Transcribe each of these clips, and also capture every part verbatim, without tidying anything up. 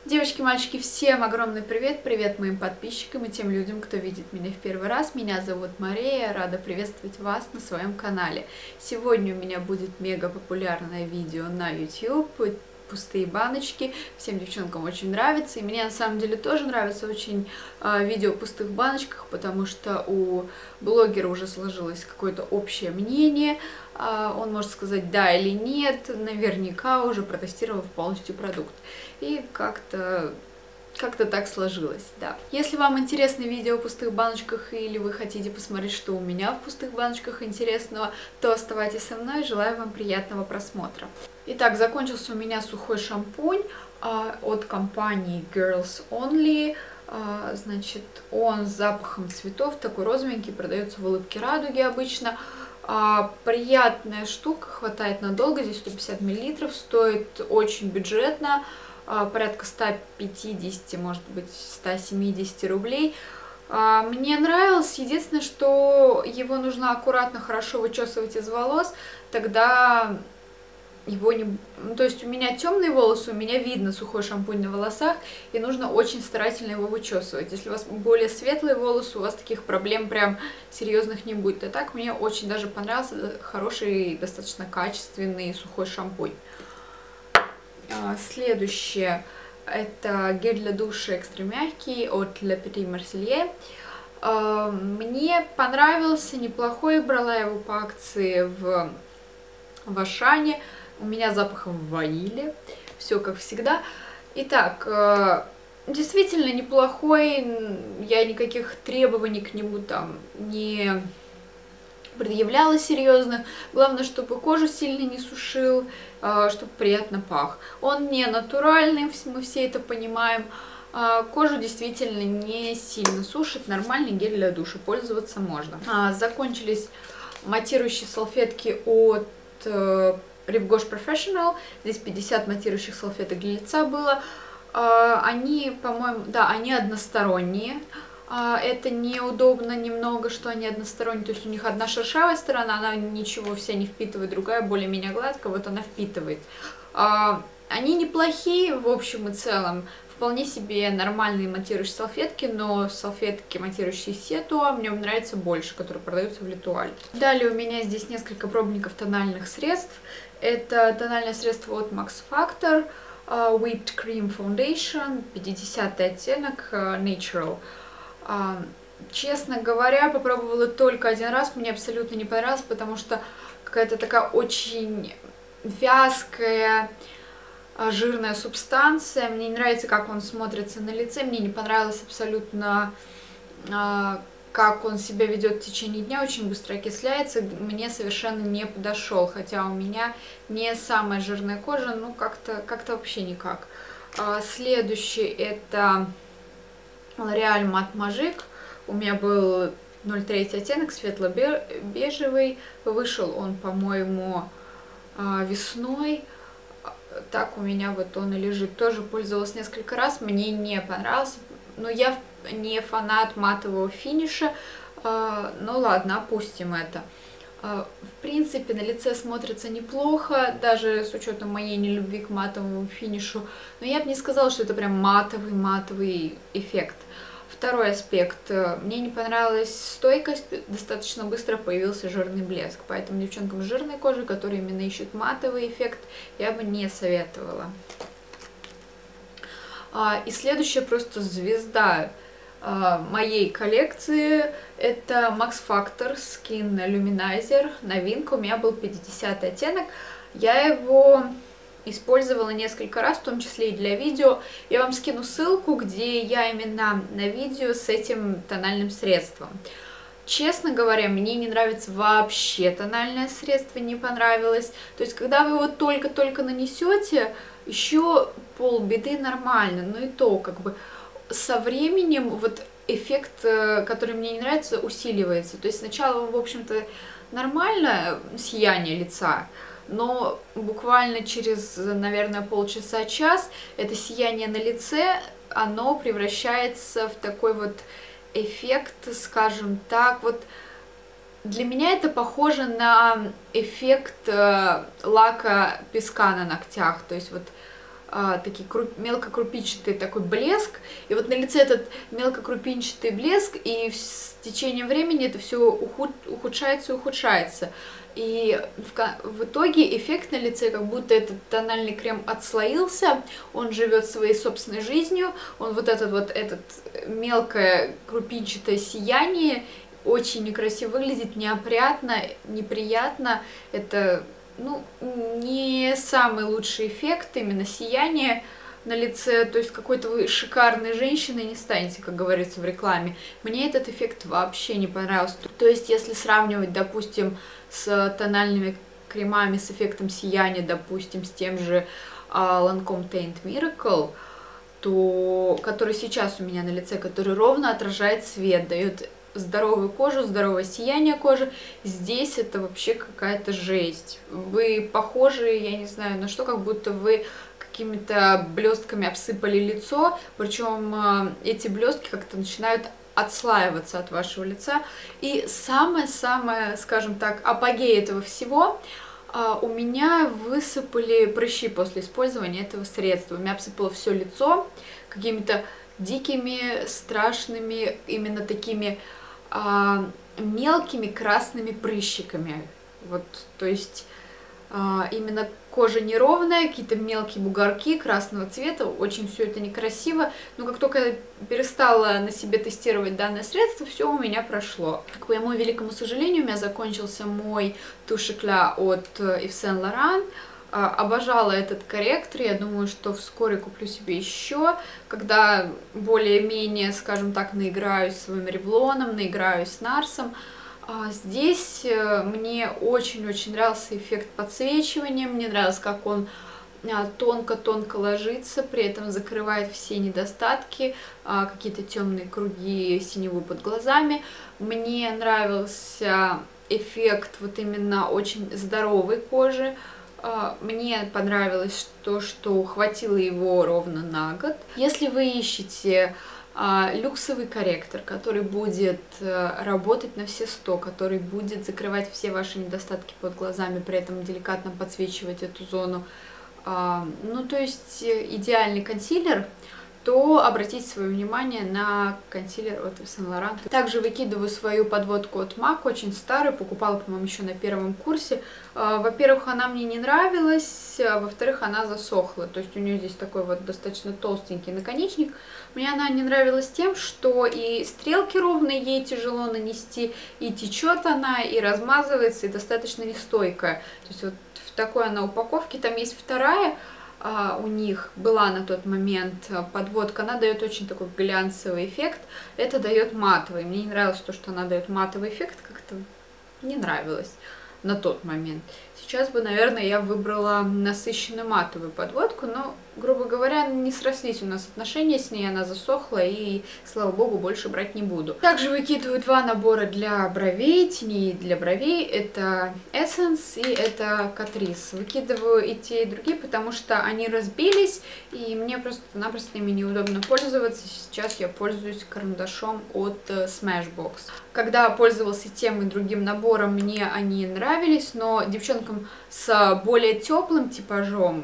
Девочки, мальчики, всем огромный привет! Привет моим подписчикам и тем людям, кто видит меня в первый раз. Меня зовут Мария, рада приветствовать вас на своем канале. Сегодня у меня будет мега популярное видео на YouTube, пустые баночки. Всем девчонкам очень нравится, и мне на самом деле тоже нравится очень э, видео о пустых баночках, потому что у блогера уже сложилось какое-то общее мнение. Э, он может сказать да или нет, наверняка уже протестировав полностью продукт. И как-то как-то так сложилось, да. Если вам интересно видео о пустых баночках или вы хотите посмотреть, что у меня в пустых баночках интересного, то оставайтесь со мной, желаю вам приятного просмотра. Итак, закончился у меня сухой шампунь а, от компании Girls Only. А, значит, он с запахом цветов, такой розовенький, продается в улыбке радуги обычно. А, приятная штука, хватает надолго, здесь сто пятьдесят миллилитров, стоит очень бюджетно. Порядка ста пятидесяти, может быть, ста семидесяти рублей. Мне нравилось, единственное, что его нужно аккуратно, хорошо вычесывать из волос, тогда его не... То есть у меня темные волосы, у меня видно сухой шампунь на волосах, и нужно очень старательно его вычесывать. Если у вас более светлые волосы, у вас таких проблем прям серьезных не будет. А так мне очень даже понравился хороший, достаточно качественный сухой шампунь. Следующее — это гель для душа экстра мягкий от Le Petit Marseillais. Мне понравился, неплохой, брала его по акции в, в Ашане. У меня запахом ванили, все как всегда. Итак, действительно неплохой, я никаких требований к нему там не предъявляла серьезных. Главное, чтобы кожу сильно не сушил, чтобы приятно пах. Он не натуральный, мы все это понимаем. Кожу действительно не сильно сушит, нормальный гель для душа, пользоваться можно. Закончились матирующие салфетки от Rive Gauche Professional. Здесь пятьдесят матирующих салфеток для лица было. Они, по-моему, да, они односторонние. Это неудобно немного, что они односторонние, то есть у них одна шершавая сторона, она ничего вся не впитывает, другая более-менее гладкая, вот она впитывает. Они неплохие в общем и целом, вполне себе нормальные матирующие салфетки, но салфетки матирующие Сетуа мне нравятся больше, которые продаются в Литуале. Далее у меня здесь несколько пробников тональных средств. Это тональное средство от Max Factor, Whipped Cream Foundation, пятидесятый оттенок, Natural. Честно говоря, попробовала только один раз, мне абсолютно не понравилось, потому что какая-то такая очень вязкая, жирная субстанция. Мне не нравится, как он смотрится на лице, мне не понравилось абсолютно, как он себя ведет в течение дня, очень быстро окисляется, мне совершенно не подошел, хотя у меня не самая жирная кожа, ну как-то как-то вообще никак. Следующий — это L'Oréal Matte Magique. У меня был ноль три оттенок, светло-бежевый. Вышел он, по-моему, весной. Так у меня вот он и лежит. Тоже пользовалась несколько раз. Мне не понравился. Но я не фанат матового финиша. Ну ладно, опустим это. В принципе, на лице смотрится неплохо, даже с учетом моей нелюбви к матовому финишу, но я бы не сказала, что это прям матовый-матовый эффект. Второй аспект. Мне не понравилась стойкость, достаточно быстро появился жирный блеск, поэтому девчонкам с жирной кожей, которые именно ищут матовый эффект, я бы не советовала. И следующая просто звезда моей коллекции — это Max Factor Skin Luminizer, новинка, у меня был пятидесятый оттенок, я его использовала несколько раз, в том числе и для видео. Я вам скину ссылку, где я именно на видео с этим тональным средством. Честно говоря, мне не нравится вообще тональное средство, не понравилось. То есть, когда вы его только-только нанесете, еще полбеды нормально, но и то, как бы, со временем вот эффект, который мне не нравится, усиливается. То есть сначала, в общем-то, нормальное сияние лица, но буквально через, наверное, полчаса-час это сияние на лице, оно превращается в такой вот эффект, скажем так, вот для меня это похоже на эффект лака песка на ногтях, то есть вот а, такие круп, мелкокрупинчатый такой блеск, и вот на лице этот мелкокрупинчатый блеск, и с течением времени это все ухуд, ухудшается и ухудшается. И в, в итоге эффект на лице, как будто этот тональный крем отслоился, он живет своей собственной жизнью, он вот этот вот этот мелкое крупинчатое сияние очень некрасиво выглядит, неопрятно, неприятно. Это, ну, не самый лучший эффект, именно сияние на лице, то есть какой-то вы шикарной женщиной не станете, как говорится в рекламе. Мне этот эффект вообще не понравился. То есть, если сравнивать, допустим, с тональными кремами с эффектом сияния, допустим, с тем же uh, Lancome Teint Miracle, то, который сейчас у меня на лице, который ровно отражает свет, дает здоровую кожу, здоровое сияние кожи, здесь это вообще какая-то жесть. Вы похожи, я не знаю, на что, как будто вы какими-то блестками обсыпали лицо, причем эти блестки как-то начинают отслаиваться от вашего лица. И самое-самое, скажем так, апогей этого всего, у меня высыпали прыщи после использования этого средства. У меня обсыпало все лицо какими-то дикими, страшными, именно такими а, мелкими красными прыщиками. Вот, то есть а, именно кожа неровная, какие-то мелкие бугорки красного цвета, очень все это некрасиво. Но как только я перестала на себе тестировать данное средство, все у меня прошло. К моему великому сожалению, у меня закончился мой тушь Éclat от Yves Saint Laurent. Обожала этот корректор, я думаю, что вскоре куплю себе еще, когда более-менее, скажем так, наиграюсь своим ревлоном, наиграюсь с Нарсом. Здесь мне очень-очень нравился эффект подсвечивания, мне нравилось, как он тонко-тонко ложится, при этом закрывает все недостатки, какие-то темные круги, синеву под глазами. Мне нравился эффект вот именно очень здоровой кожи. Мне понравилось то, что хватило его ровно на год. Если вы ищете люксовый корректор, который будет работать на все сто, который будет закрывать все ваши недостатки под глазами, при этом деликатно подсвечивать эту зону, ну то есть идеальный консилер, то обратите свое внимание на консилер от Yves Saint Laurent. Также выкидываю свою подводку от MAC, очень старую, покупала, по-моему, еще на первом курсе. Во-первых, она мне не нравилась, а во-вторых, она засохла. То есть у нее здесь такой вот достаточно толстенький наконечник. Мне она не нравилась тем, что и стрелки ровные ей тяжело нанести, и течет она, и размазывается, и достаточно нестойкая. То есть вот в такой она упаковке. Там есть вторая, у них была на тот момент подводка, она дает очень такой глянцевый эффект, это дает матовый. Мне не нравилось то, что она дает матовый эффект, как-то не нравилось на тот момент. Сейчас бы, наверное, я выбрала насыщенную матовую подводку, но, грубо говоря, не срослись у нас отношения с ней, она засохла, и, слава богу, больше брать не буду. Также выкидываю два набора для бровей, теней для бровей, это Essence и это Catrice. Выкидываю и те, и другие, потому что они разбились, и мне просто-напросто ими неудобно пользоваться. Сейчас я пользуюсь карандашом от Smashbox. Когда пользовался тем и другим набором, мне они нравились, но девчонкам с более теплым типажом,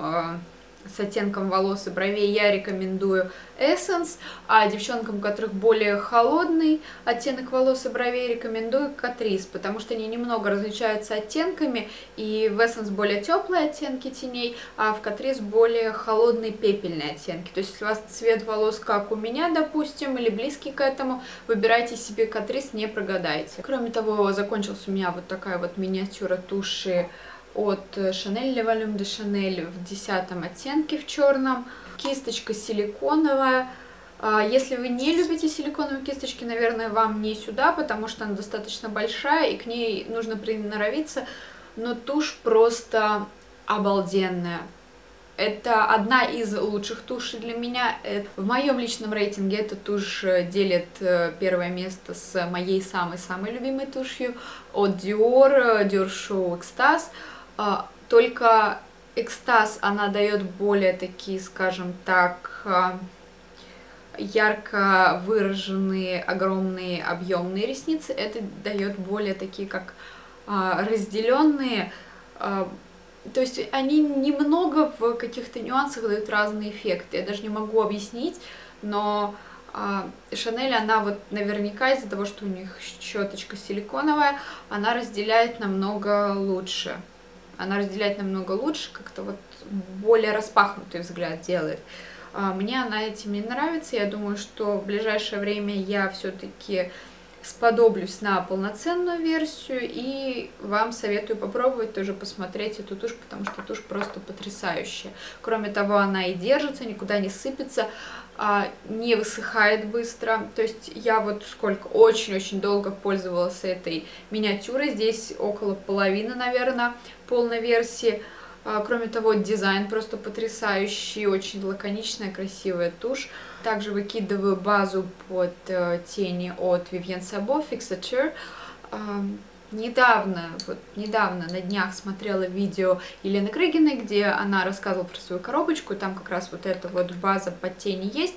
с оттенком волос и бровей, я рекомендую Essence, а девчонкам, у которых более холодный оттенок волос и бровей, рекомендую Catrice, потому что они немного различаются оттенками, и в Essence более теплые оттенки теней, а в Catrice более холодные пепельные оттенки. То есть, если у вас цвет волос, как у меня, допустим, или близкий к этому, выбирайте себе Catrice, не прогадайте. Кроме того, закончилась у меня вот такая вот миниатюра туши от Chanel Le Volume de Chanel в десятом оттенке в черном. Кисточка силиконовая. Если вы не любите силиконовые кисточки, наверное, вам не сюда, потому что она достаточно большая и к ней нужно приноровиться. Но тушь просто обалденная. Это одна из лучших тушей для меня. В моем личном рейтинге эта тушь делит первое место с моей самой-самой любимой тушью от Dior, Dior Show Extase. Только Экстаз, она дает более такие, скажем так, ярко выраженные, огромные, объемные ресницы. Это дает более такие, как разделенные, то есть они немного в каких-то нюансах дают разные эффекты. Я даже не могу объяснить, но Шанель, она вот наверняка из-за того, что у них щеточка силиконовая, она разделяет намного лучше. Она разделяет намного лучше, как-то вот более распахнутый взгляд делает. Мне она этим не нравится. Я думаю, что в ближайшее время я все-таки сподоблюсь на полноценную версию, и вам советую попробовать тоже посмотреть эту тушь, потому что тушь просто потрясающая. Кроме того, она и держится, никуда не сыпется, не высыхает быстро. То есть я вот сколько, очень-очень долго пользовалась этой миниатюрой, здесь около половины, наверное, полной версии. Кроме того, дизайн просто потрясающий, очень лаконичная, красивая тушь. Также выкидываю базу под тени от Vivienne Sabo Fixature. Недавно, вот недавно, на днях смотрела видео Елены Крыгиной, где она рассказывала про свою коробочку, там как раз вот эта вот база под тени есть.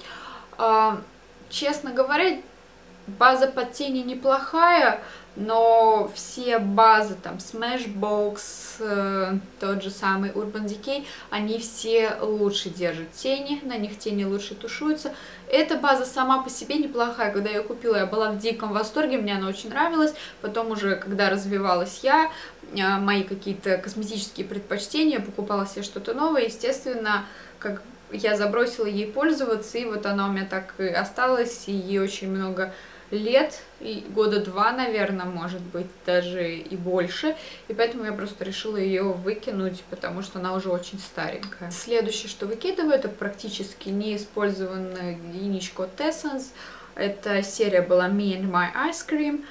Честно говоря, база под тени неплохая, но все базы, там, Smashbox, э, тот же самый Urban Decay, они все лучше держат тени, на них тени лучше тушуются. Эта база сама по себе неплохая, когда я ее купила, я была в диком восторге, мне она очень нравилась. Потом уже, когда развивалась я, э, мои какие-то косметические предпочтения, покупала себе что-то новое, естественно, как я забросила ей пользоваться, и вот она у меня так и осталась, и ей очень много лет, и года два, наверное, может быть, даже и больше, и поэтому я просто решила ее выкинуть, потому что она уже очень старенькая. Следующее, что выкидываю, это практически неиспользованная единичка от Essence. Эта серия была Me and My Ice Cream,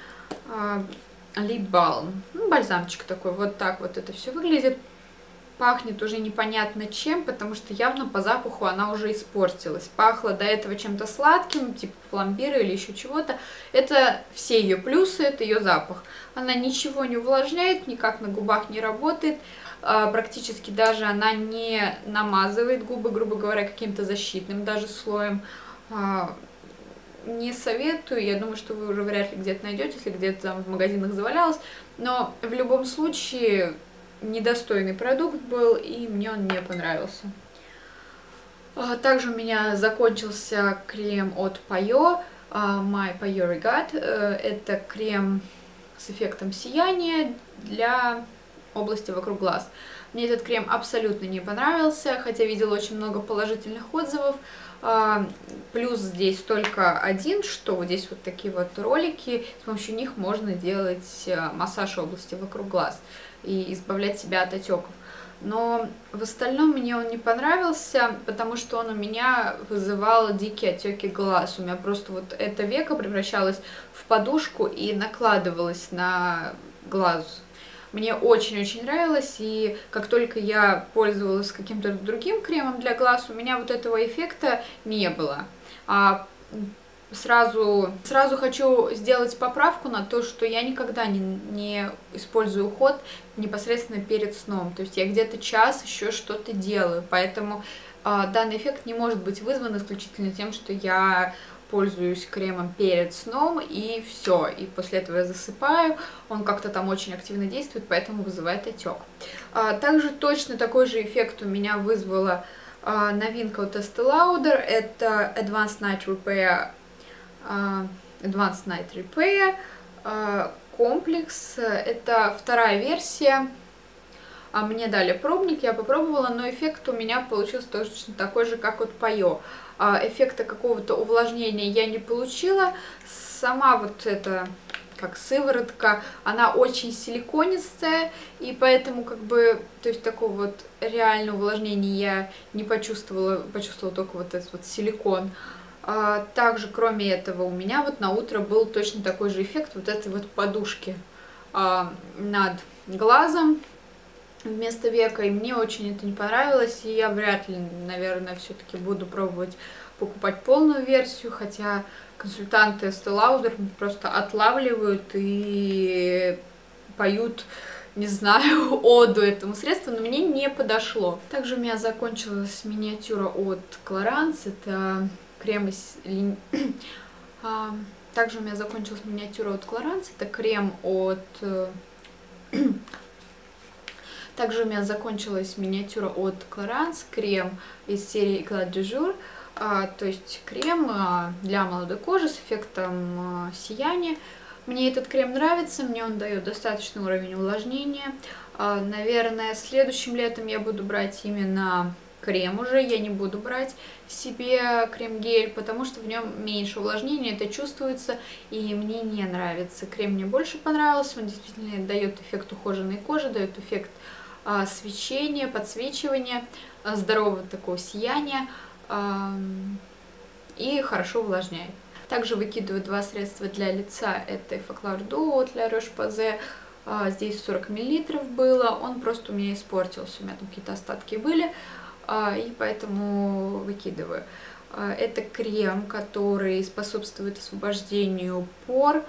Lip Balm, ну, бальзамчик такой, вот так вот это все выглядит. Пахнет уже непонятно чем, потому что явно по запаху она уже испортилась. Пахло до этого чем-то сладким, типа пломбира или еще чего-то. Это все ее плюсы, это ее запах. Она ничего не увлажняет, никак на губах не работает. Практически даже она не намазывает губы, грубо говоря, каким-то защитным даже слоем. Не советую, я думаю, что вы уже вряд ли где-то найдете, если где-то там в магазинах завалялось. Но в любом случае недостойный продукт был, и мне он не понравился. Также у меня закончился крем от Payo, My Payo Regard. Это крем с эффектом сияния для области вокруг глаз. Мне этот крем абсолютно не понравился, хотя видела очень много положительных отзывов. Плюс здесь только один, что вот здесь вот такие вот ролики, с помощью них можно делать массаж области вокруг глаз и избавлять себя от отеков. Но в остальном мне он не понравился, потому что он у меня вызывал дикие отеки глаз. У меня просто вот это веко превращалось в подушку и накладывалось на глаз. Мне очень-очень нравилось, и как только я пользовалась каким-то другим кремом для глаз, у меня вот этого эффекта не было. А Сразу, сразу хочу сделать поправку на то, что я никогда не, не использую уход непосредственно перед сном. То есть я где-то час еще что-то делаю, поэтому э, данный эффект не может быть вызван исключительно тем, что я пользуюсь кремом перед сном и все. И после этого я засыпаю, он как-то там очень активно действует, поэтому вызывает отек. А, также точно такой же эффект у меня вызвала а, новинка от Estee Lauder, это Advanced Night Repair. Advanced Night Repair комплекс. Это вторая версия. Мне дали пробник, я попробовала, но эффект у меня получился точно такой же, как от Payo. Эффекта какого-то увлажнения я не получила. Сама вот эта, как сыворотка, она очень силиконистая, и поэтому как бы, то есть такого вот реального увлажнения я не почувствовала, почувствовала только вот этот вот силикон. Также, кроме этого, у меня вот на утро был точно такой же эффект вот этой вот подушки над глазом вместо века, и мне очень это не понравилось, и я вряд ли, наверное, все-таки буду пробовать покупать полную версию, хотя консультанты Estee Lauder просто отлавливают и поют, не знаю, оду этому средству, но мне не подошло. Также у меня закончилась миниатюра от Clarins, это крем из... Также у меня закончилась миниатюра от Clarins, это крем от... Также у меня закончилась миниатюра от Clarins, крем из серии Eclat du Jour. А, то есть крем а, для молодой кожи с эффектом а, сияния. Мне этот крем нравится, мне он дает достаточный уровень увлажнения. А, наверное, следующим летом я буду брать именно крем уже, я не буду брать себе крем-гель, потому что в нем меньше увлажнения, это чувствуется, и мне не нравится. Крем мне больше понравился, он действительно дает эффект ухоженной кожи, дает эффект а, свечения, подсвечивания, а, здорового такого сияния. И хорошо увлажняет. Также выкидываю два средства для лица. Это Effaclar Duo от La Roche-Posay. Здесь сорок миллилитров было. Он просто у меня испортился. У меня там какие-то остатки были. И поэтому выкидываю. Это крем, который способствует освобождению пор.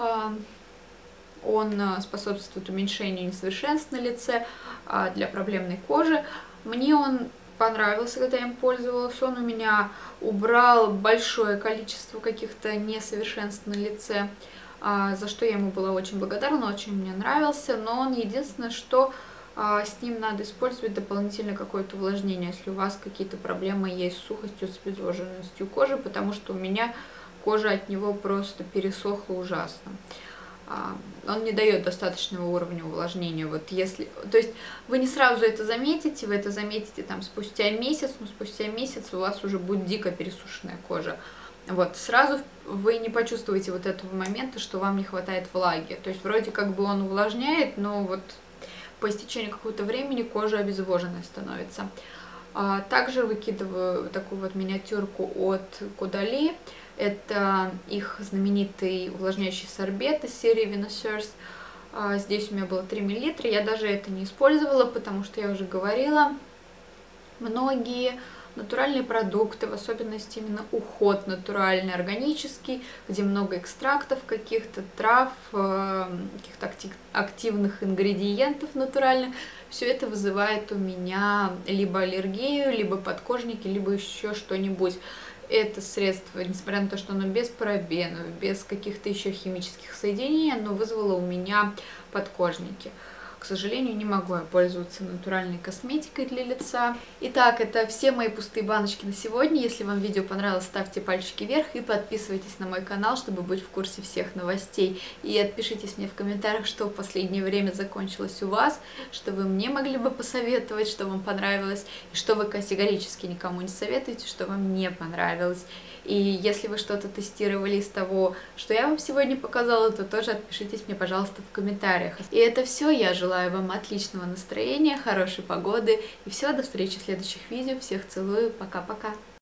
Он способствует уменьшению несовершенств на лице для проблемной кожи. Мне он понравился, когда я им пользовалась. Он у меня убрал большое количество каких-то несовершенств на лице, за что я ему была очень благодарна, очень мне нравился. Но он единственное, что с ним надо использовать дополнительно какое-то увлажнение, если у вас какие-то проблемы есть с сухостью, с обезвоженностью кожи, потому что у меня кожа от него просто пересохла ужасно. Он не дает достаточного уровня увлажнения. Вот если, то есть вы не сразу это заметите, вы это заметите там спустя месяц, но спустя месяц у вас уже будет дико пересушенная кожа. Вот, сразу вы не почувствуете вот этого момента, что вам не хватает влаги. То есть вроде как бы он увлажняет, но вот по истечению какого-то времени кожа обезвоженной становится. Также выкидываю такую вот миниатюрку от Caudalie. Это их знаменитый увлажняющий сорбет из серии Venosseurs. Здесь у меня было три миллилитра. Я даже это не использовала, потому что я уже говорила, многие натуральные продукты, в особенности именно уход натуральный, органический, где много экстрактов каких-то, трав, каких-то активных ингредиентов натуральных, все это вызывает у меня либо аллергию, либо подкожники, либо еще что-нибудь. Это средство, несмотря на то, что оно без парабенов, без каких-то еще химических соединений, оно вызвало у меня подкожники. К сожалению, не могу я пользоваться натуральной косметикой для лица. Итак, это все мои пустые баночки на сегодня. Если вам видео понравилось, ставьте пальчики вверх и подписывайтесь на мой канал, чтобы быть в курсе всех новостей. И отпишитесь мне в комментариях, что в последнее время закончилось у вас, что вы мне могли бы посоветовать, что вам понравилось, и что вы категорически никому не советуете, что вам не понравилось. И если вы что-то тестировали из того, что я вам сегодня показала, то тоже отпишитесь мне, пожалуйста, в комментариях. И это все. Я желаю вам отличного настроения, хорошей погоды. И все, до встречи в следующих видео. Всех целую. Пока-пока.